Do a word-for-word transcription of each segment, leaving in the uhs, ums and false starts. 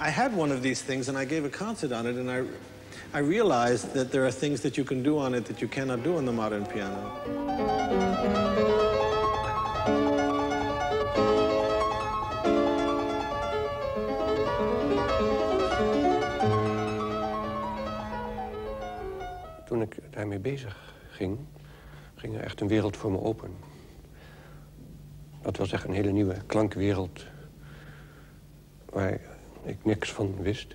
I had one of these things and I gave a concert on it and I, I realized that there are things that you can do on it that you cannot do on the modern piano. Toen ik daarmee bezig ging, ging er echt een wereld voor me open. Dat wil zeggen een hele nieuwe klankwereld waar ik niks van wist.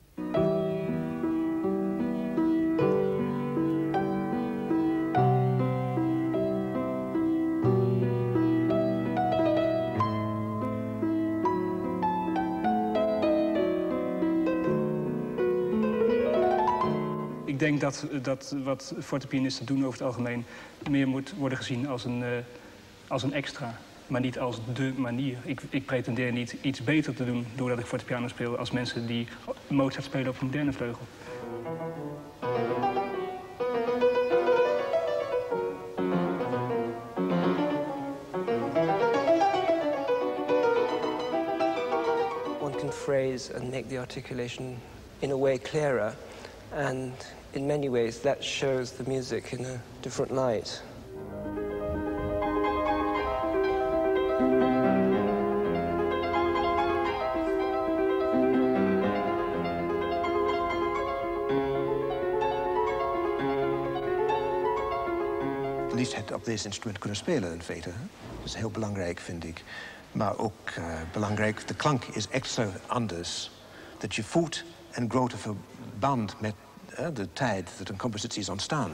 Ik denk dat, dat wat fortepianisten doen over het algemeen meer moet worden gezien als een, uh, als een extra, maar niet als dé manier. Ik, ik pretendeer niet iets beter te doen doordat ik fortepiano speel als mensen die Mozart spelen op een moderne vleugel. One can phrase and make the articulation in a way clearer, and in many ways that shows the music in a different light. Het liefst het op deze instrument kunnen spelen in feite. Dat is heel belangrijk, vind ik. Maar ook uh, belangrijk, de klank is extra anders. Dat je voelt een grote verband met uh, de tijd dat een compositie is ontstaan.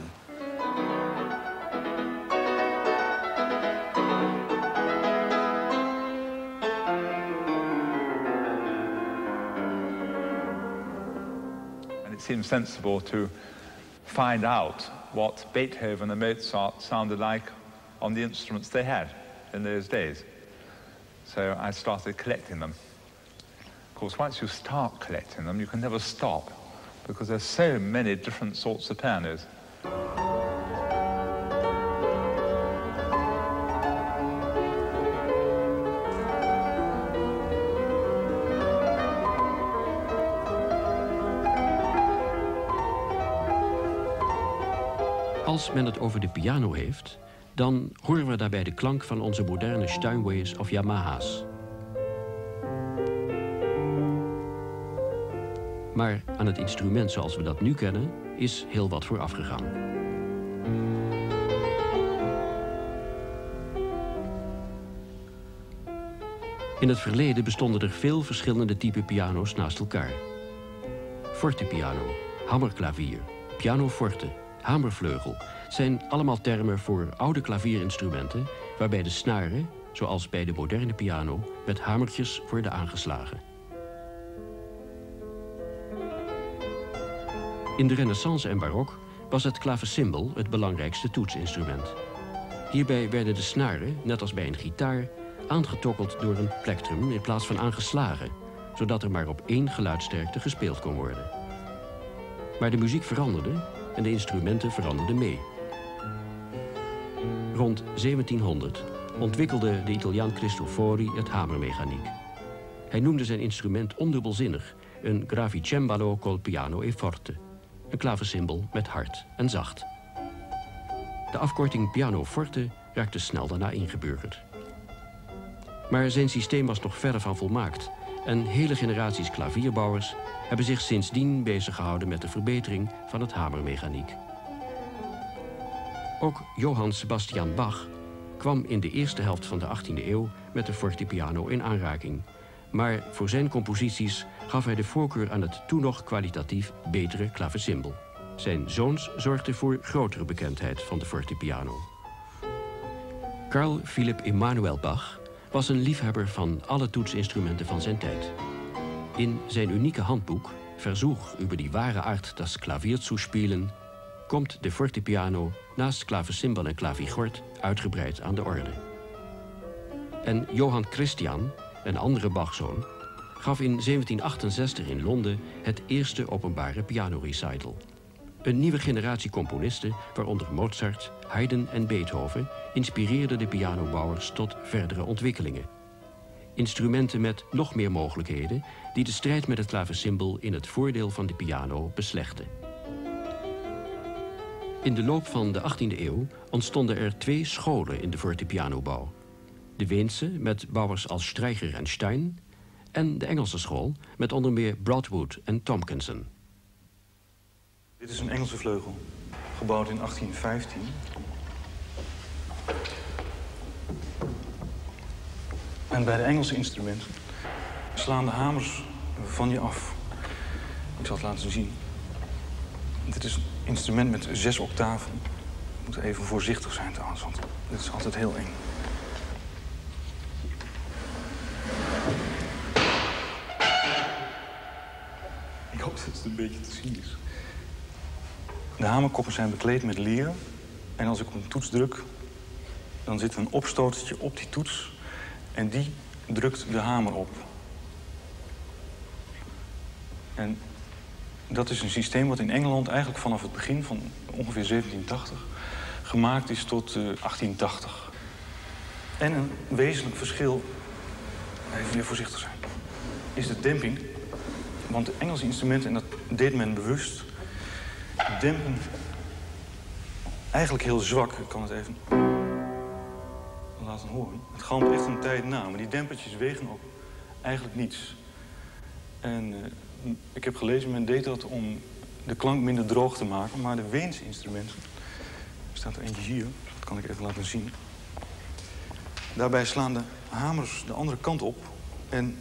And it seems sensible to find out what Beethoven and Mozart sounded like on the instruments they had in those days. So I started collecting them. Of course, once you start collecting them, you can never stop, because there's so many different sorts of pianos. Als men het over de piano heeft, dan horen we daarbij de klank van onze moderne Steinways of Yamahas. Maar aan het instrument zoals we dat nu kennen, is heel wat vooraf gegaan. In het verleden bestonden er veel verschillende typen piano's naast elkaar. Fortepiano, hammerklavier, pianoforte, hamervleugel zijn allemaal termen voor oude klavierinstrumenten waarbij de snaren, zoals bij de moderne piano, met hamertjes worden aangeslagen. In de Renaissance en barok was het klavecimbal het belangrijkste toetsinstrument. Hierbij werden de snaren, net als bij een gitaar, aangetokkeld door een plektrum in plaats van aangeslagen, zodat er maar op één geluidsterkte gespeeld kon worden. Maar de muziek veranderde en de instrumenten veranderden mee. Rond zeventienhonderd ontwikkelde de Italiaan Cristofori het hamermechaniek. Hij noemde zijn instrument ondubbelzinnig een gravicembalo col piano e forte, een klavecimbal met hard en zacht. De afkorting pianoforte raakte snel daarna ingeburgerd. Maar zijn systeem was nog verre van volmaakt en hele generaties klavierbouwers hebben zich sindsdien bezig gehouden met de verbetering van het hamermechaniek. Ook Johann Sebastian Bach kwam in de eerste helft van de achttiende eeuw met de fortepiano in aanraking. Maar voor zijn composities gaf hij de voorkeur aan het toen nog kwalitatief betere klavecimbal. Zijn zoons zorgden voor grotere bekendheid van de fortepiano. Carl Philipp Emanuel Bach was een liefhebber van alle toetsinstrumenten van zijn tijd. In zijn unieke handboek, Versuch über die wahre Art das Klavier zu spielen, komt de fortepiano naast klavecimbal en klavigort uitgebreid aan de orde. En Johann Christian, een andere Bachzoon, gaf in zeventien achtenzestig in Londen het eerste openbare pianorecital. Een nieuwe generatie componisten, waaronder Mozart, Haydn en Beethoven, inspireerde de pianobouwers tot verdere ontwikkelingen. Instrumenten met nog meer mogelijkheden die de strijd met het klavecimbal in het voordeel van de piano beslechten. In de loop van de achttiende eeuw ontstonden er twee scholen in de fortepianobouw. De Weense met bouwers als Streicher en Stein en de Engelse school met onder meer Broadwood en Tompkinson. Dit is een Engelse vleugel, gebouwd in achttien vijftien. En bij de Engelse instrumenten slaan de hamers van je af. Ik zal het laten zien. Dit is een instrument met zes octaven. We moeten even voorzichtig zijn trouwens, want dit is altijd heel eng. Ik hoop dat het een beetje te zien is. De hamerkoppen zijn bekleed met leer. En als ik op een toets druk, dan zit er een opstotertje op die toets. En die drukt de hamer op. En dat is een systeem wat in Engeland eigenlijk vanaf het begin van ongeveer zeventien tachtig gemaakt is tot uh, achttien tachtig. En een wezenlijk verschil, even weer voorzichtig zijn, is de demping. Want de Engelse instrumenten, en dat deed men bewust, dempen eigenlijk heel zwak. Ik kan het even laten horen. Het galmt echt een tijd na, maar die dempertjes wegen ook eigenlijk niets. En uh, ik heb gelezen, men deed dat om de klank minder droog te maken. Maar de Weense instrumenten, er staat er eentje hier, dat kan ik even laten zien. Daarbij slaan de hamers de andere kant op. En,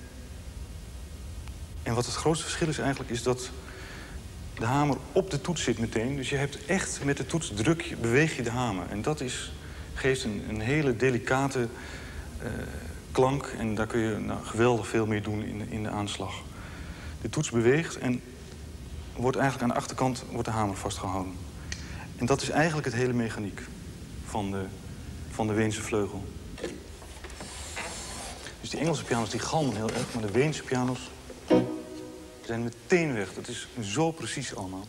en wat het grootste verschil is eigenlijk, is dat de hamer op de toets zit meteen. Dus je hebt echt met de toets druk, beweeg je de hamer. En dat is, geeft een, een hele delicate uh, klank. En daar kun je nou, geweldig veel mee doen in, in de aanslag. De toets beweegt en wordt eigenlijk aan de achterkant wordt de hamer vastgehouden. En dat is eigenlijk het hele mechaniek van de, van de Weense vleugel. Dus die Engelse piano's die galmen heel erg, maar de Weense piano's zijn meteen weg. Dat is zo precies allemaal.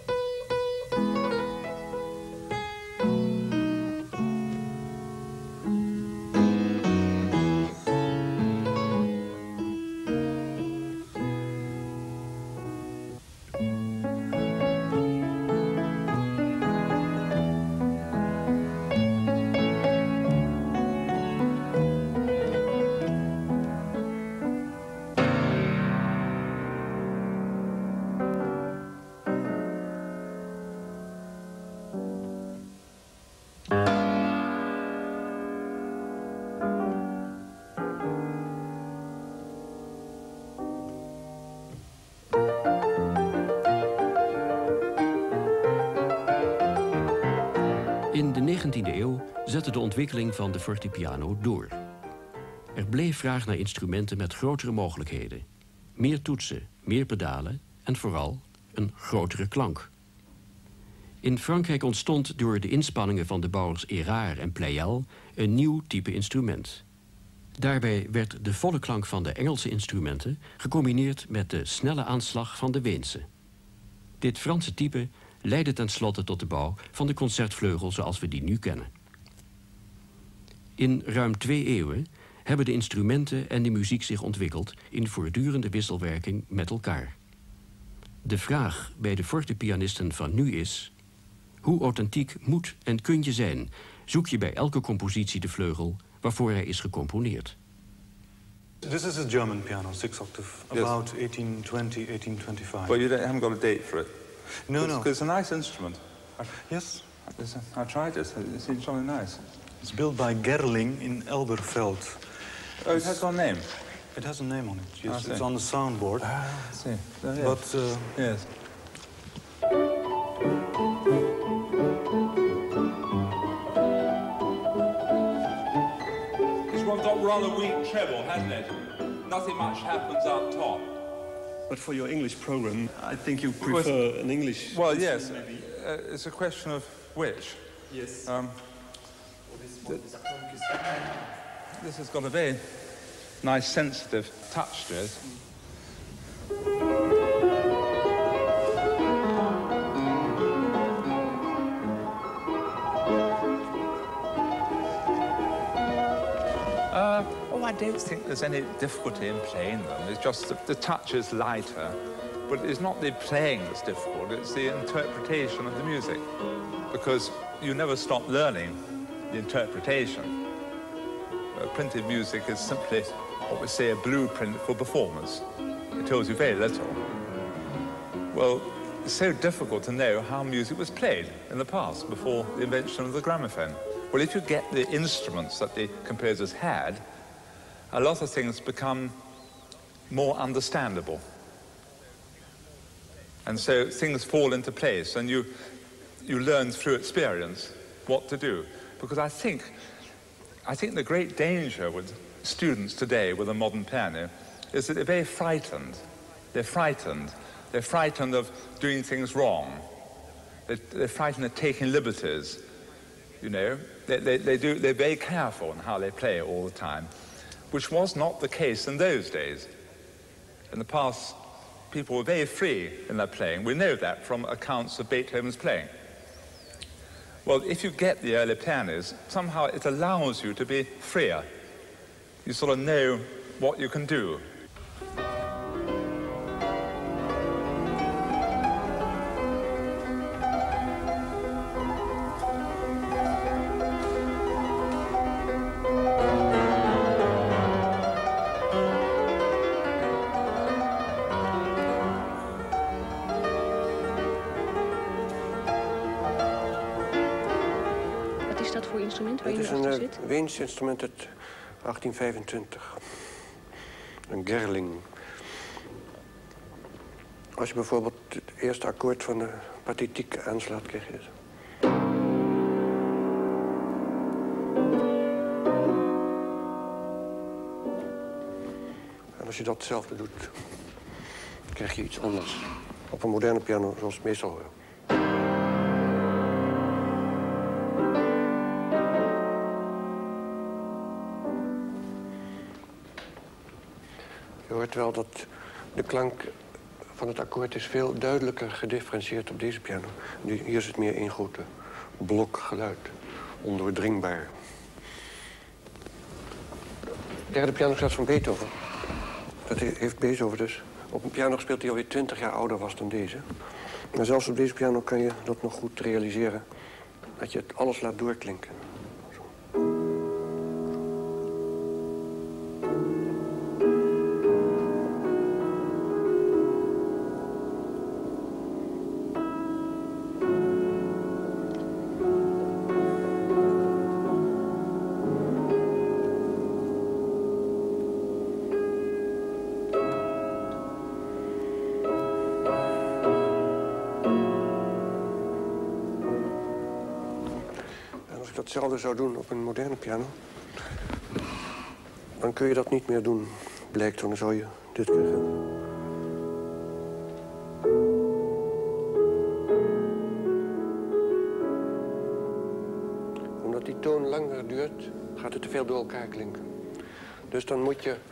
In de negentiende eeuw zette de ontwikkeling van de fortepiano door. Er bleef vraag naar instrumenten met grotere mogelijkheden. Meer toetsen, meer pedalen en vooral een grotere klank. In Frankrijk ontstond door de inspanningen van de bouwers Erard en Pleyel een nieuw type instrument. Daarbij werd de volle klank van de Engelse instrumenten gecombineerd met de snelle aanslag van de Weense. Dit Franse type leidde tenslotte tot de bouw van de concertvleugel zoals we die nu kennen. In ruim twee eeuwen hebben de instrumenten en de muziek zich ontwikkeld in voortdurende wisselwerking met elkaar. De vraag bij de fortepianisten van nu is: hoe authentiek moet en kun je zijn? Zoek je bij elke compositie de vleugel waarvoor hij is gecomponeerd. This is a German piano, six octave, about eighteen twenty, eighteen twenty-five. Well, you don't, haven't got a date for it. No, no. It's a nice instrument. Yes. It's a, I tried it. It seems really nice. It's built by Gerling in Elberfeld. Oh, it has got a name? It has a name on it, yes. I see. It's on the soundboard. Ah, I see. Oh, yeah. But, uh, yes. This one's got rather weak treble, hasn't it? Nothing much happens up top. But for your English program, I think you prefer well, an English. Well, yes. Uh, it's a question of which. Yes. Um, th this has got a very nice, sensitive touch to it. Uh, oh, I don't think there's any difficulty in playing them. It's just that the touch is lighter. But it's not the playing that's difficult, it's the interpretation of the music. Because you never stop learning the interpretation. Uh, printed music is simply what we say a blueprint for performance. It tells you very little. Well, it's so difficult to know how music was played in the past before the invention of the gramophone. Well, if you get the instruments that the composers had, a lot of things become more understandable. And so things fall into place, and you, you learn through experience what to do. Because I think, I think the great danger with students today with a modern piano is that they're very frightened. They're frightened. They're frightened of doing things wrong. They're, they're frightened of taking liberties. You know, they, they, they do, they're very careful in how they play all the time, which was not the case in those days. In the past, people were very free in their playing. We know that from accounts of Beethoven's playing. Well, if you get the early pianos, somehow it allows you to be freer. You sort of know what you can do. Het is een uh, Weens instrument uit achttien vijfentwintig. Een gerling. Als je bijvoorbeeld het eerste akkoord van de partitiek aanslaat, krijg je dit. En als je dat hetzelfde doet, krijg je iets anders. Op een moderne piano, zoals het meestal hoort. Je hoort wel dat de klank van het akkoord is veel duidelijker gedifferentieerd op deze piano. Hier is het meer één grote blok geluid, ondoordringbaar. De derde pianosonaat van Beethoven, dat heeft Beethoven dus op een piano gespeeld die alweer twintig jaar ouder was dan deze. Maar zelfs op deze piano kan je dat nog goed realiseren, dat je het alles laat doorklinken. Hetzelfde zou doen op een moderne piano, dan kun je dat niet meer doen, blijkt. Dan zou je dit krijgen. Omdat die toon langer duurt, gaat het te veel door elkaar klinken. Dus dan moet je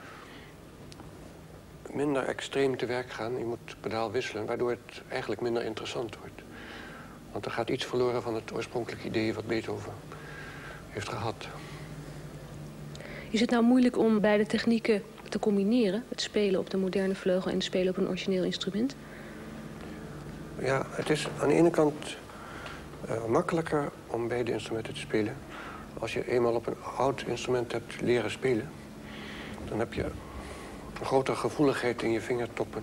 minder extreem te werk gaan. Je moet het pedaal wisselen, waardoor het eigenlijk minder interessant wordt. Want er gaat iets verloren van het oorspronkelijke idee wat Beethoven heeft gehad. Is het nou moeilijk om beide technieken te combineren? Het spelen op de moderne vleugel en het spelen op een origineel instrument? Ja, het is aan de ene kant uh, makkelijker om beide instrumenten te spelen. Als je eenmaal op een oud instrument hebt leren spelen, dan heb je een grotere gevoeligheid in je vingertoppen.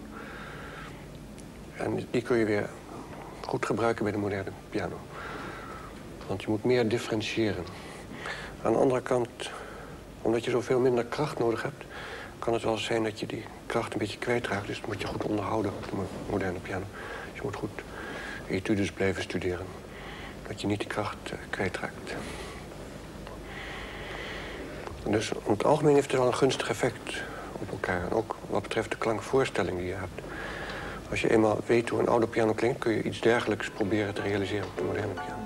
En die kun je weer goed gebruiken bij de moderne piano. Want je moet meer differentiëren. Aan de andere kant, omdat je zoveel minder kracht nodig hebt, kan het wel zijn dat je die kracht een beetje kwijtraakt. Dus dat moet je goed onderhouden op de moderne piano. Je moet goed etudes blijven studeren. Dat je niet die kracht uh, kwijtraakt. Dus in het algemeen heeft het wel een gunstig effect op elkaar. En ook wat betreft de klankvoorstelling die je hebt. Als je eenmaal weet hoe een oude piano klinkt, kun je iets dergelijks proberen te realiseren op de moderne piano.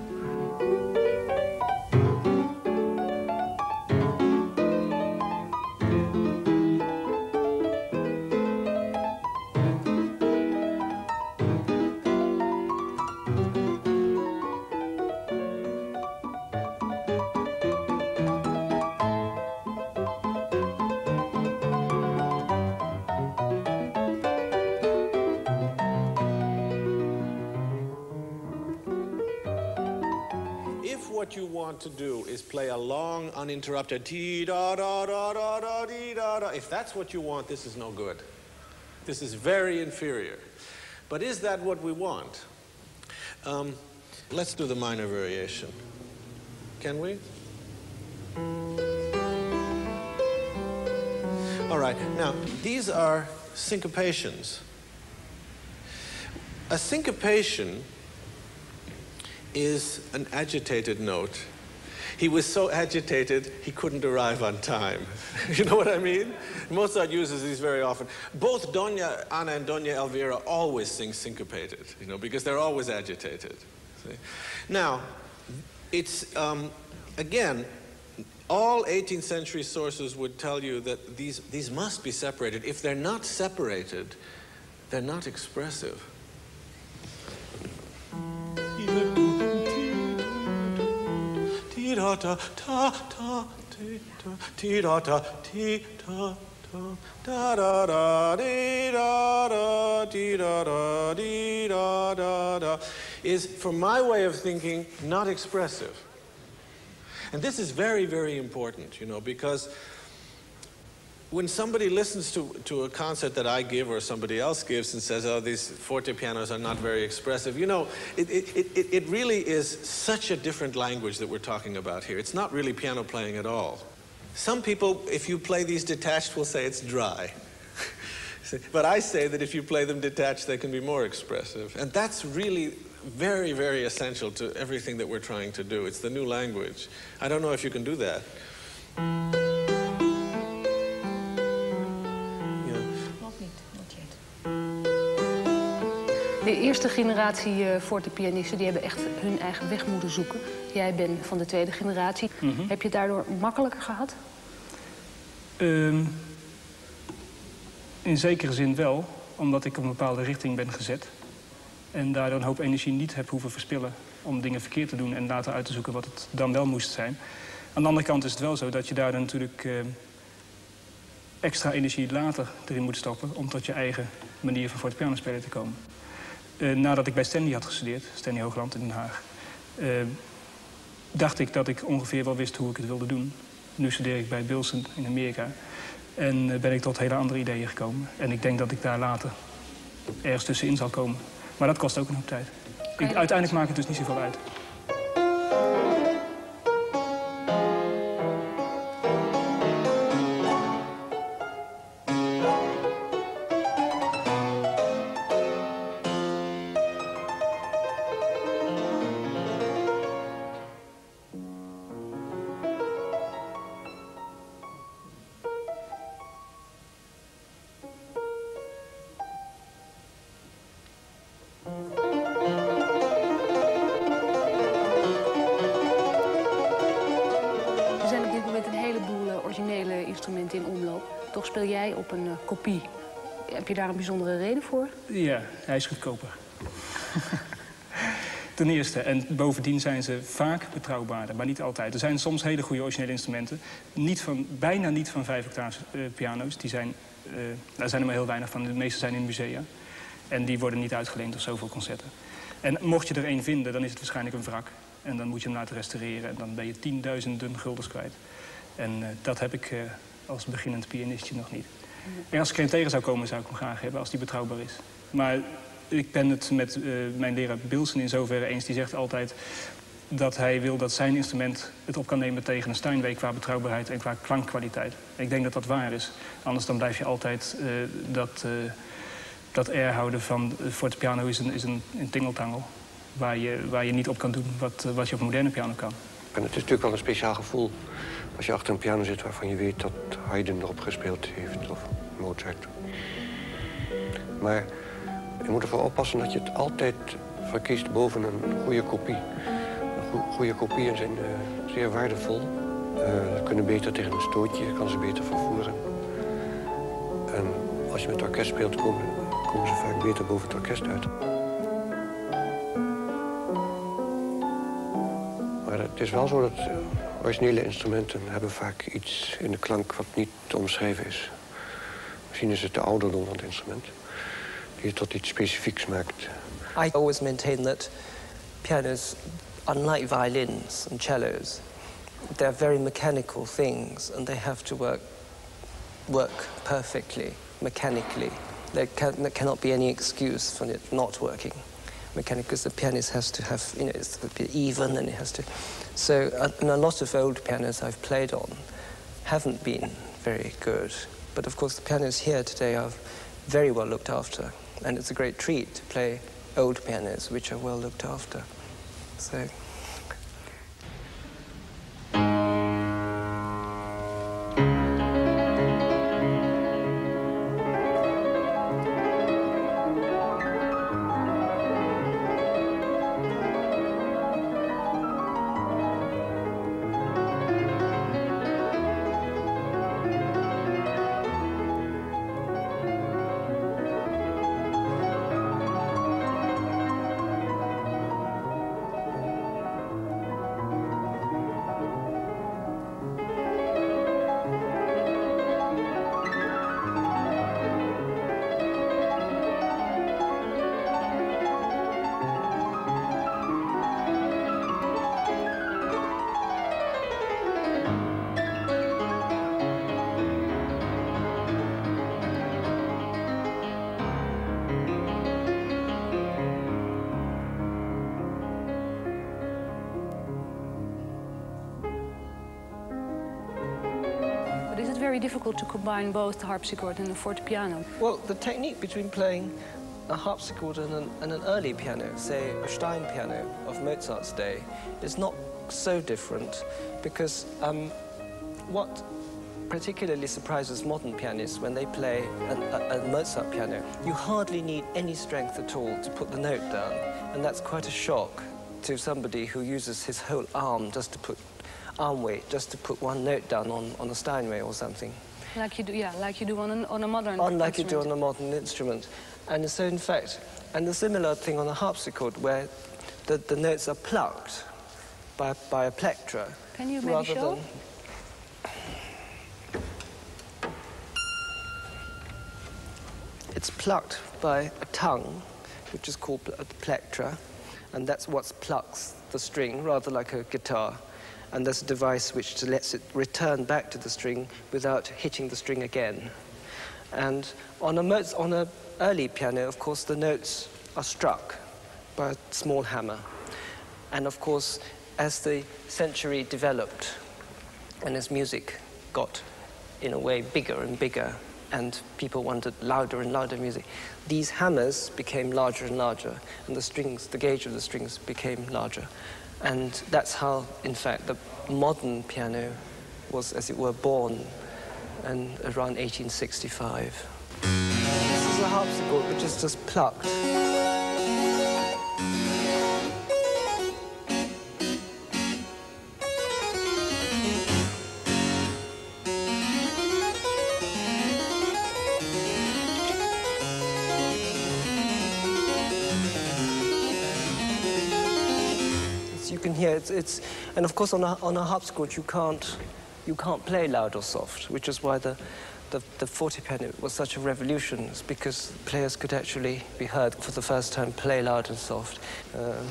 what you want to do is play a long, uninterrupted dee da da da da da dee da da, if that's what you want, this is no good. This is very inferior. But is that what we want? Um, let's do the minor variation. Can we? All right, now, these are syncopations. A syncopation is an agitated note. He was so agitated, he couldn't arrive on time. You know what I mean? Mozart uses these very often. Both Doña Ana and Doña Elvira always sing syncopated, you know, because they're always agitated. See? Now, it's, um, again, all eighteenth century sources would tell you that these, these must be separated. If they're not separated, they're not expressive. Da da ta ta ti da da ti da da da da di da da di da da di da da da is, from my way of thinking, not expressive. And this is very, very important, you know, because when somebody listens to, to a concert that I give or somebody else gives and says, oh, these forte pianos are not very expressive, you know, it, it, it, it really is such a different language that we're talking about here. It's not really piano playing at all. Some people, if you play these detached, will say it's dry. But I say that if you play them detached, they can be more expressive. And that's really very, very essential to everything that we're trying to do. It's the new language. I don't know if you can do that. De eerste generatie uh, fortepianisten die hebben echt hun eigen weg moeten zoeken. Jij bent van de tweede generatie. Mm-hmm. Heb je het daardoor makkelijker gehad? Um, in zekere zin wel, omdat ik op een bepaalde richting ben gezet. En daardoor een hoop energie niet heb hoeven verspillen om dingen verkeerd te doen en later uit te zoeken wat het dan wel moest zijn. Aan de andere kant is het wel zo dat je daar dan natuurlijk uh, extra energie later erin moet stoppen om tot je eigen manier van fortepiano spelen te komen. Uh, nadat ik bij Stanley had gestudeerd, Stanley Hoogland in Den Haag, uh, dacht ik dat ik ongeveer wel wist hoe ik het wilde doen. Nu studeer ik bij Bilson in Amerika en uh, ben ik tot hele andere ideeën gekomen. En ik denk dat ik daar later ergens tussenin zal komen. Maar dat kost ook een hoop tijd. Ik, uiteindelijk maakt het dus niet zoveel uit. In omloop. Toch speel jij op een uh, kopie. Heb je daar een bijzondere reden voor? Ja, hij is goedkoper. Ten eerste. En bovendien zijn ze vaak betrouwbaarder, maar niet altijd. Er zijn soms hele goede originele instrumenten. Niet van, bijna niet van vijf octaves uh, piano's. Die zijn, uh, daar zijn er maar heel weinig van. De meeste zijn in musea. En die worden niet uitgeleend of zoveel concerten. En mocht je er één vinden, dan is het waarschijnlijk een wrak. En dan moet je hem laten restaureren. En dan ben je tienduizenden guldens kwijt. En uh, dat heb ik... Uh, als beginnend pianistje nog niet. En als ik er een tegen zou komen, zou ik hem graag hebben, als die betrouwbaar is. Maar ik ben het met uh, mijn leraar Bilson in zoverre eens. Die zegt altijd dat hij wil dat zijn instrument het op kan nemen tegen een Steinway qua betrouwbaarheid en qua klankkwaliteit. En ik denk dat dat waar is. Anders dan blijf je altijd uh, dat, uh, dat air houden van uh, fortepiano is een, is een, een tingeltangel. Waar je, waar je niet op kan doen wat, uh, wat je op een moderne piano kan. En het is natuurlijk wel een speciaal gevoel als je achter een piano zit waarvan je weet dat Haydn erop gespeeld heeft of Mozart. Maar je moet ervoor oppassen dat je het altijd verkiest boven een goede kopie. Een goede kopieën zijn uh, zeer waardevol. Uh, ze kunnen beter tegen een stootje, je kan ze beter vervoeren. En als je met het orkest speelt, komen, komen ze vaak beter boven het orkest uit. Maar het is wel zo dat uh, originele instrumenten hebben vaak iets in de klank wat niet te omschrijven is. Misschien is het de ouderdom van het instrument die het tot iets specifieks maakt. I always maintain that pianos unlike violins and cellos, they're very mechanical things, and they have to work work perfectly, mechanically. There, can, there cannot be any excuse for it not working mechanically, because the pianist has to have, you know, it's to be even, and it has to. So, uh, and a lot of old pianos I've played on haven't been very good. But of course, the pianos here today are very well looked after, and it's a great treat to play old pianos which are well looked after. So. Very difficult to combine both the harpsichord and the fortepiano. Well, the technique between playing a harpsichord and an, and an early piano, say a Stein piano of Mozart's day, is not so different, because um, what particularly surprises modern pianists when they play an, a, a Mozart piano, you hardly need any strength at all to put the note down, and that's quite a shock to somebody who uses his whole arm just to put arm weight just to put one note down on, on a Steinway or something. Like you do, yeah, like you do on, an, on a modern on Like instrument. you do on a modern instrument. And so, in fact, and the similar thing on a harpsichord, where the, the notes are plucked by, by a plectra. Can you maybe show? Than, it's plucked by a tongue, which is called a plectra, and that's what plucks the string, rather like a guitar. And there's a device which lets it return back to the string without hitting the string again. And on a Moz on an early piano, of course, the notes are struck by a small hammer. And of course, as the century developed and as music got, in a way, bigger and bigger, and people wanted louder and louder music, these hammers became larger and larger, and the strings, the gauge of the strings became larger. And that's how, in fact, the modern piano was, as it were, born and around eighteen sixty-five. This is a harpsichord which is just plucked. You can hear it's, it's and of course on a, on a harpsichord you can't you can't play loud or soft, which is why the the, the fortepiano was such a revolution, it's because players could actually be heard for the first time play loud and soft. Uh,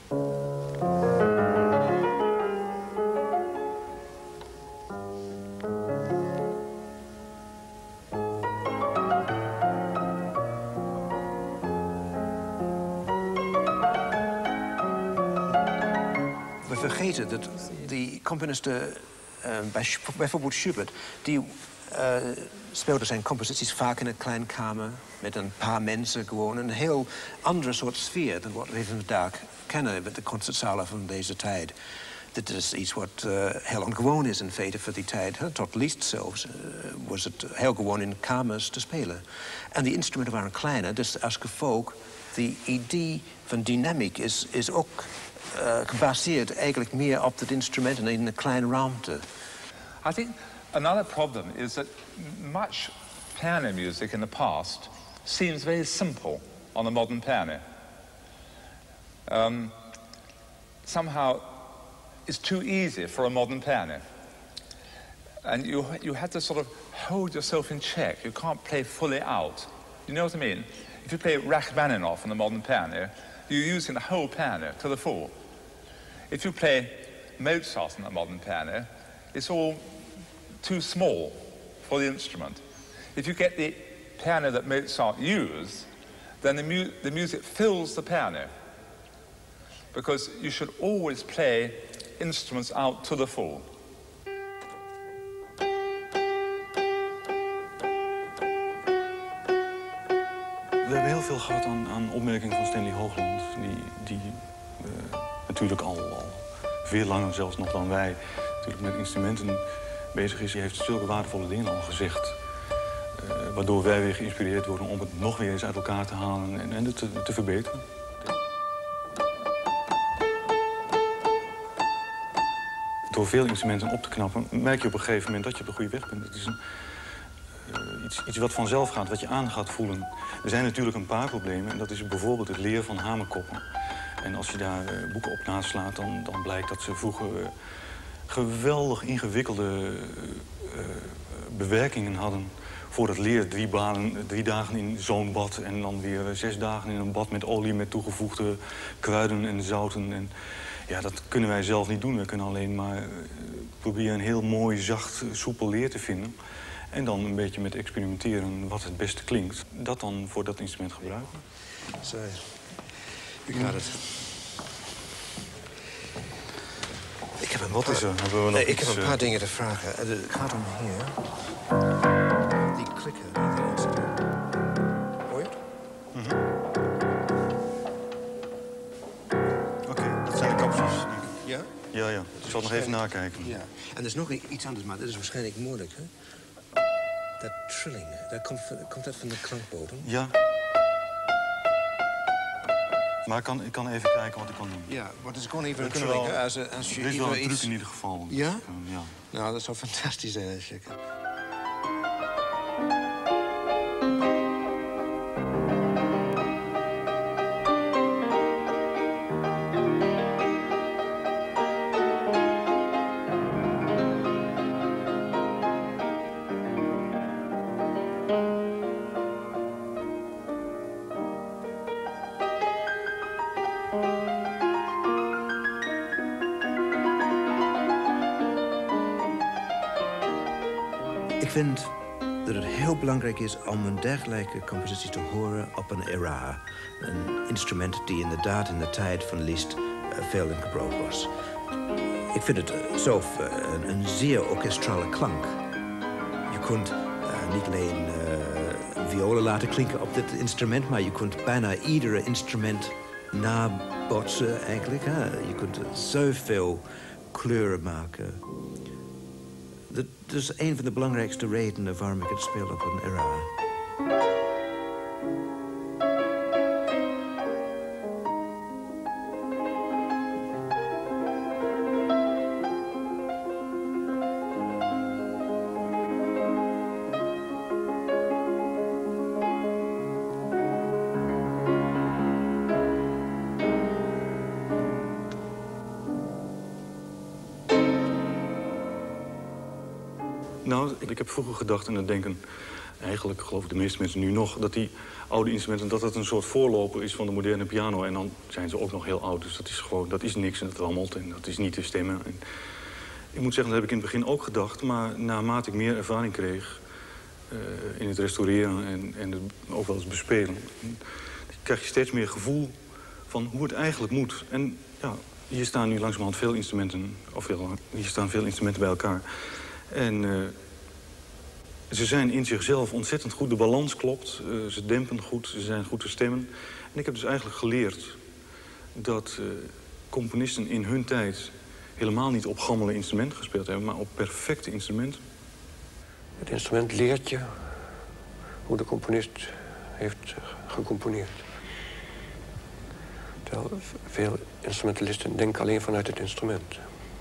We vergeten dat die componisten, uh, bij, bijvoorbeeld Schubert, die uh, speelde zijn composities vaak in een klein kamer met een paar mensen gewoon. Een heel andere soort sfeer dan wat we vandaag kennen met de concertzalen van deze tijd. Dit is iets wat uh, heel ongewoon is in feite voor die tijd. Hè? Tot liefst zelfs uh, was het heel gewoon in kamers te spelen. En die instrumenten waren kleiner, dus als gevolg, de idee van dynamiek is, is ook uh, gebaseerd eigenlijk meer op het instrument en in een kleine ruimte. I think another problem is that much piano music in the past seems very simple on a modern piano. Um, somehow it's too easy for a modern piano. And you, you have to sort of hold yourself in check. You can't play fully out. You know what I mean? If you play Rachmaninoff on the modern piano, you're using the whole piano to the full. If you play Mozart on a modern piano, it's all too small for the instrument. If you get the piano that Mozart used, then the, mu the music fills the piano. Because you should always play instruments out to the full. We hebben heel veel gehad aan, aan opmerkingen van Stanley Hoagland, die, die uh, natuurlijk al, al veel langer zelfs nog dan wij natuurlijk met instrumenten bezig is. Die heeft zulke waardevolle dingen al gezegd, uh, waardoor wij weer geïnspireerd worden om het nog weer eens uit elkaar te halen en, en het te, te verbeteren. Door veel instrumenten op te knappen, merk je op een gegeven moment dat je op de goede weg bent. Het is een, uh, iets, iets wat vanzelf gaat, wat je aan gaat voelen. Er zijn natuurlijk een paar problemen en dat is bijvoorbeeld het leren van hamerkoppen. En als je daar uh, boeken op naslaat, dan, dan blijkt dat ze vroeger uh, geweldig ingewikkelde uh, uh, bewerkingen hadden voor het leren. Drie, banen, drie dagen in zo'n bad en dan weer uh, zes dagen in een bad met olie met toegevoegde kruiden en zouten. En, ja, dat kunnen wij zelf niet doen. We kunnen alleen maar uh, proberen een heel mooi, zacht, soepel leer te vinden. En dan een beetje met experimenteren wat het beste klinkt. Dat dan voor dat instrument gebruiken. Zo, u gaat het. Ik heb een, wat is er? Hebben we nog nee, iets, ik heb een paar uh... dingen te vragen. Het gaat om hier. Die klikken die erin zitten. Hoor je het? Mm-hmm. Oké, okay, dat zijn de kapsels. Ja? Ja, ja. Ik zal nog even nakijken. Ja. En er is nog iets anders, maar dat is waarschijnlijk moeilijk, hè? Dat trilling, dat komt, komt dat van de klankbodem? Ja. Maar ik kan, ik kan even kijken wat ik kan doen. Ja, wat is gewoon even we een trilling, wel, als, als je er is wel een iets... truc in ieder geval. Ja? Dus, uh, ja? Nou, dat zou fantastisch zijn als je kan. Ik vind dat het heel belangrijk is om een dergelijke compositie te horen op een era. Een instrument die inderdaad in de tijd van Liszt uh, veel in gebruik was. Ik vind het uh, zelf uh, een, een zeer orkestrale klank. Je kunt uh, niet alleen uh, violen laten klinken op dit instrument, maar je kunt bijna iedere instrument nabotsen eigenlijk. Hè? Je kunt zoveel kleuren maken. Dat is een van de belangrijkste redenen waarom ik het speel op een era. Nou, ik heb vroeger gedacht, en dat denken eigenlijk, geloof ik de meeste mensen nu nog, dat die oude instrumenten, dat dat een soort voorloper is van de moderne piano. En dan zijn ze ook nog heel oud, dus dat is gewoon, dat is niks en dat rammelt en dat is niet te stemmen. En ik moet zeggen, dat heb ik in het begin ook gedacht, maar naarmate ik meer ervaring kreeg uh, in het restaureren en, en het ook wel eens bespelen, krijg je steeds meer gevoel van hoe het eigenlijk moet. En ja, hier staan nu langzamerhand veel instrumenten, of veel, hier staan veel instrumenten bij elkaar. En uh, ze zijn in zichzelf ontzettend goed. De balans klopt, uh, ze dempen goed, ze zijn goed te stemmen. En ik heb dus eigenlijk geleerd dat uh, componisten in hun tijd helemaal niet op gammele instrumenten gespeeld hebben, maar op perfecte instrumenten. Het instrument leert je hoe de componist heeft gecomponeerd. Terwijl veel instrumentalisten denken alleen vanuit het instrument.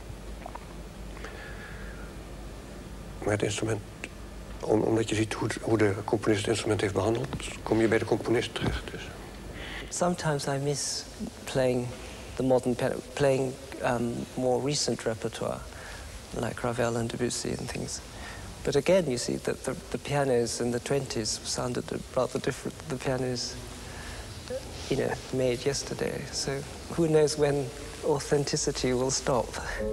Maar het instrument, om, omdat je ziet hoe, hoe de componist het instrument heeft behandeld, kom je bij de componist terecht. Dus. Sometimes I miss playing the modern piano, playing um, more recent repertoire, like Ravel and Debussy and things. But again, you see that the, the pianos in the twenties sounded rather different than the pianos, you know, made yesterday. So who knows when authenticity will stop.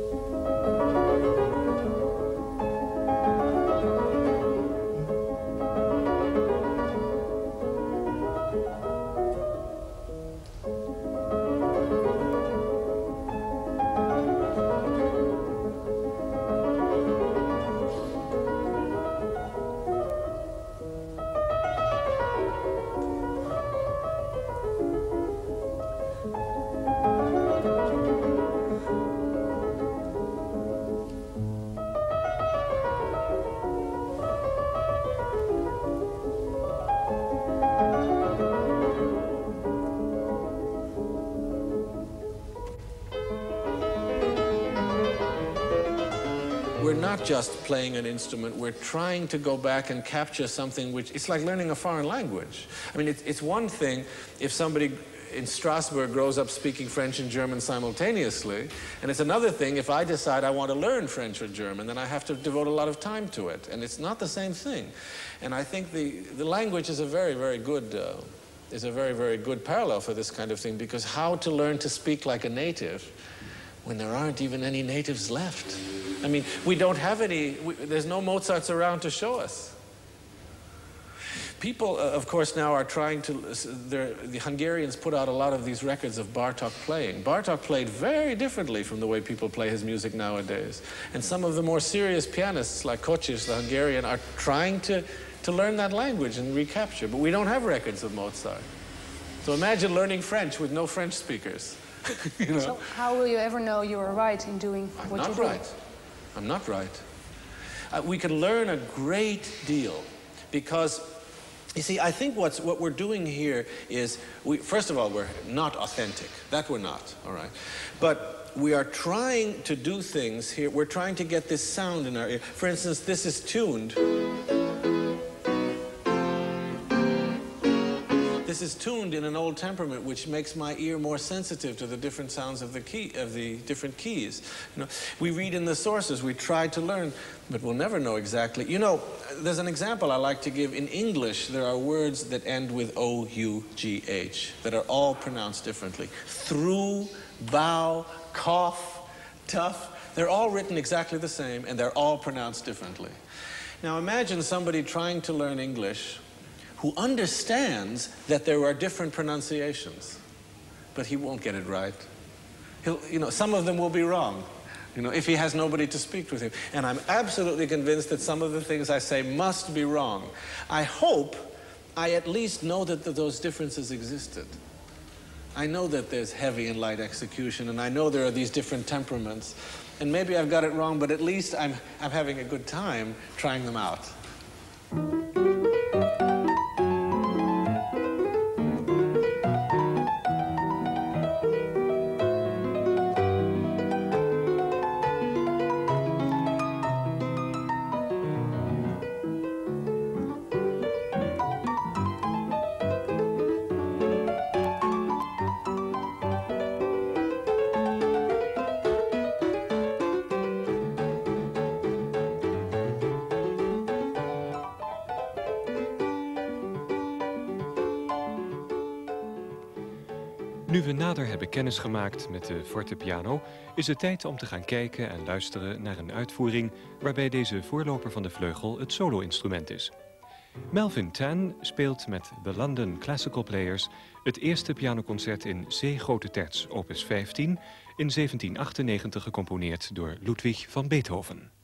We're not just playing an instrument, we're trying to go back and capture something which, it's like learning a foreign language. I mean, it's, it's one thing if somebody in Strasbourg grows up speaking French and German simultaneously, and it's another thing if I decide I want to learn French or German, then I have to devote a lot of time to it, and it's not the same thing. And I think the, the language is a very, very good, uh, is a very, very good parallel for this kind of thing, because how to learn to speak like a native when there aren't even any natives left? I mean, we don't have any, we, there's no Mozarts around to show us. People, uh, of course, now are trying to, the Hungarians put out a lot of these records of Bartók playing. Bartók played very differently from the way people play his music nowadays. And some of the more serious pianists, like Kocsis, the Hungarian, are trying to, to learn that language and recapture. But we don't have records of Mozart. So imagine learning French with no French speakers. You know? So how will you ever know you are right in doing I'm what not you do? right. I'm not right. Uh, we can learn a great deal because, you see, I think what's, what we're doing here is, we, first of all, we're not authentic. That we're not, all right? But we are trying to do things here. We're trying to get this sound in our ear. For instance, this is tuned. This is tuned in an old temperament, which makes my ear more sensitive to the different sounds of the key, of the different keys. You know, we read in the sources, we try to learn, but we'll never know exactly. You know, there's an example I like to give. In English, there are words that end with O U G H that are all pronounced differently. Through, bow, cough, tough. They're all written exactly the same, and they're all pronounced differently. Now imagine somebody trying to learn English who understands that there are different pronunciations, but he won't get it right. He'll, you know, some of them will be wrong, you know, if he has nobody to speak with him. And I'm absolutely convinced that some of the things I say must be wrong. I hope I at least know that th those differences existed. I know that there's heavy and light execution, and I know there are these different temperaments. And maybe I've got it wrong, but at least I'm, I'm having a good time trying them out. Nu we nader hebben kennisgemaakt met de fortepiano, is het tijd om te gaan kijken en luisteren naar een uitvoering waarbij deze voorloper van de vleugel het solo-instrument is. Melvin Tan speelt met de London Classical Players het eerste pianoconcert in C grote terts, opus vijftien, in zeventien achtennegentig gecomponeerd door Ludwig van Beethoven.